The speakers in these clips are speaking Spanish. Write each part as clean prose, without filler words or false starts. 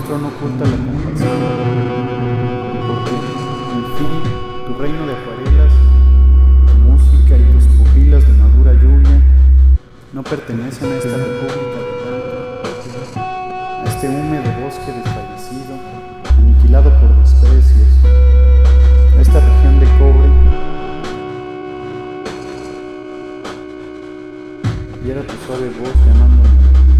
rostro no oculta la compasión, porque, en fin, tu reino de acuarelas, tu música y tus pupilas de madura lluvia no pertenecen a esta república de llanto, a este húmedo bosque desfallecido, aniquilado por desprecios, a esta región de cobre. Y era tu suave voz llamándome.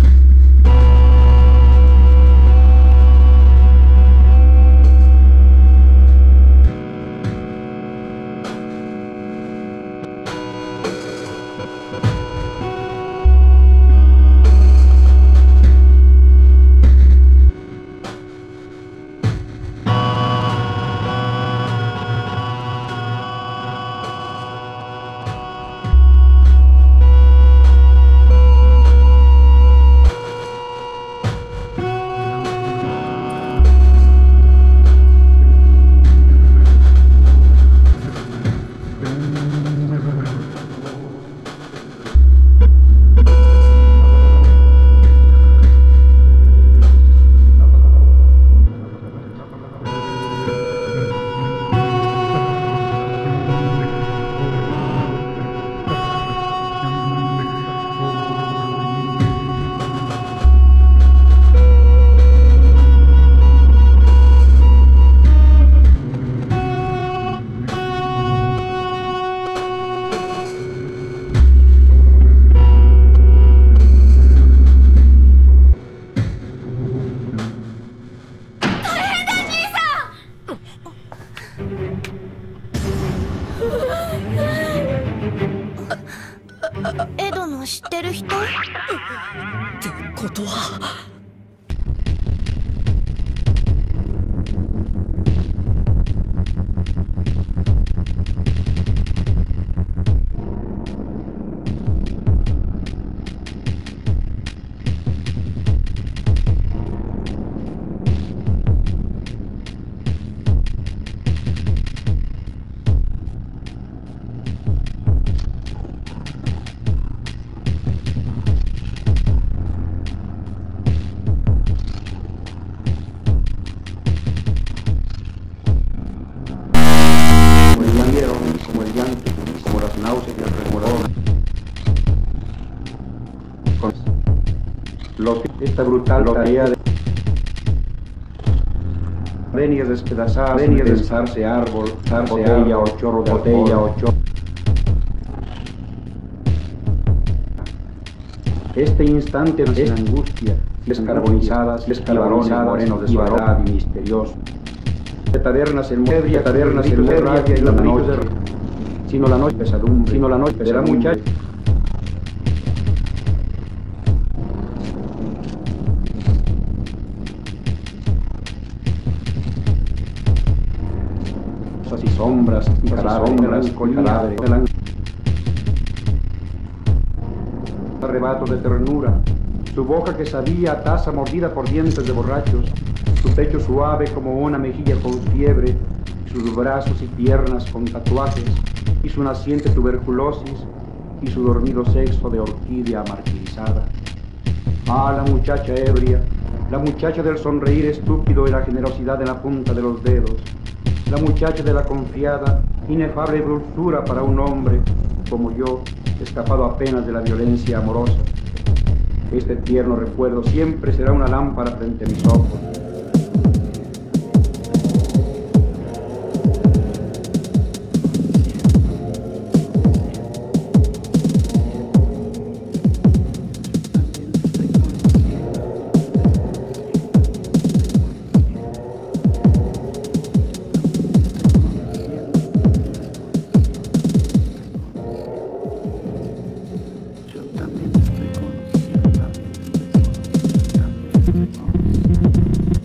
エドの知ってる人？ってことは。 Esta brutal tarea de venir despedazar, venir desarse árbol, botella o chorro de botella o chorro. Este instante de angustia, descarbonizadas, morenos de suavidad y misterioso. De tabernas el muebria, tabernas el muebria y la noche, sino la noche pesadumbre, sino la noche será muchacha. Y sombras y cadáveres, arrebatos de ternura, su boca que sabía a taza mordida por dientes de borrachos, su pecho suave como una mejilla con fiebre, sus brazos y piernas con tatuajes, y su naciente tuberculosis, y su dormido sexo de orquídea martirizada. Ah, la muchacha ebria, la muchacha del sonreír estúpido y la generosidad en la punta de los dedos, la muchacha de la confiada, inefable dulzura para un hombre como yo, escapado apenas de la violencia amorosa. Este tierno recuerdo siempre será una lámpara frente a mis ojos. También estoy conociendo, también estoy conociendo.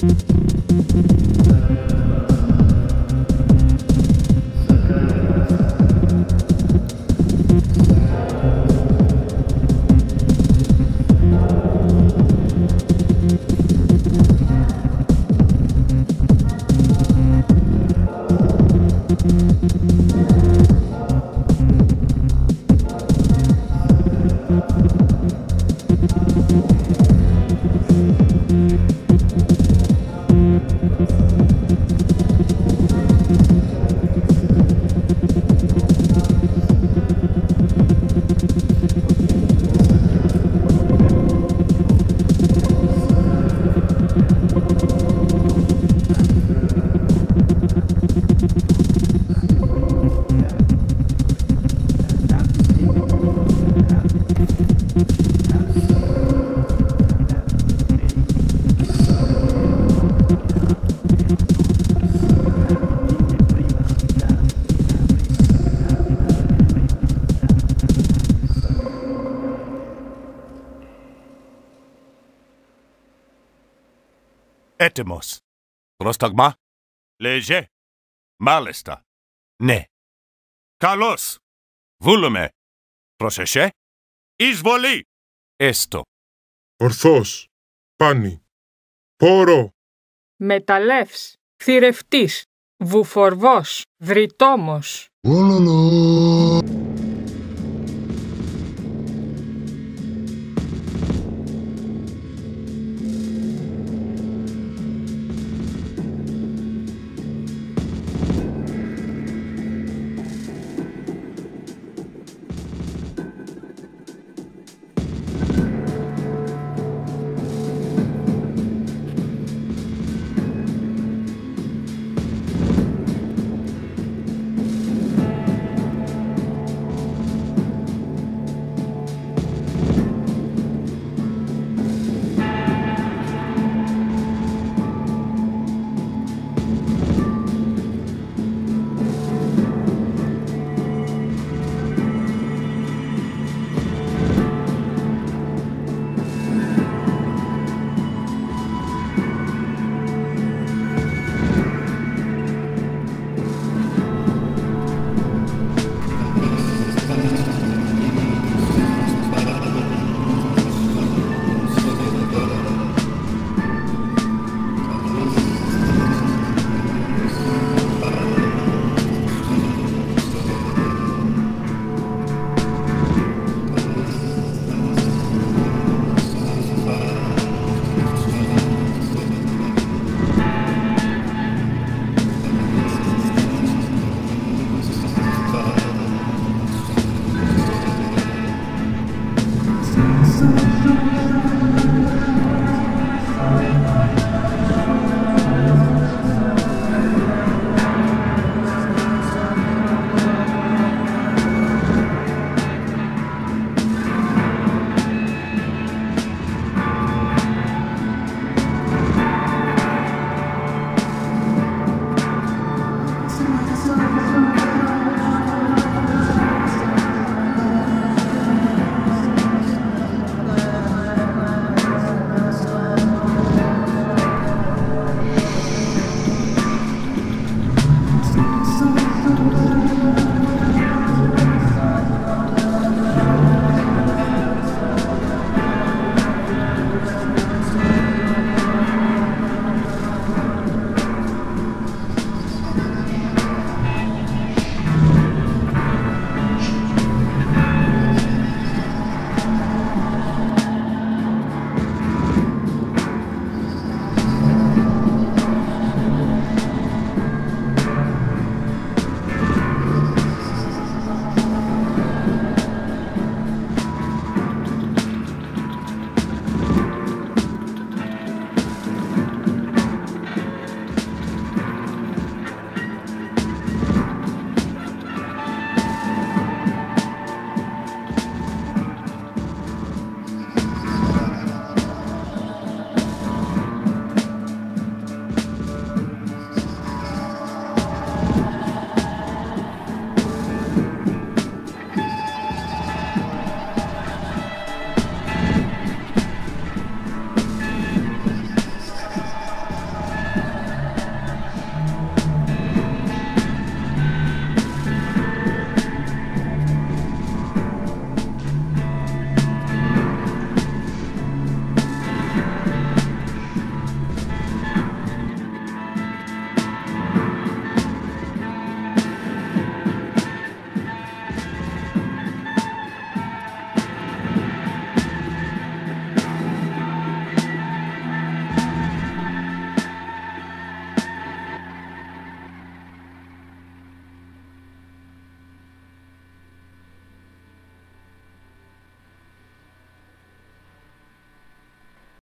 Έτοιμος. Πρόσταγμα. Λέγε. Μάλιστα. Ναι. Καλώς. Βούλουμε. Πρόσεχε. Εισβολή. Έστω. Ορθός. Πάνι. Πόρο. Μεταλλεύς, θηρευτής, βουφορβός, δρυτόμος.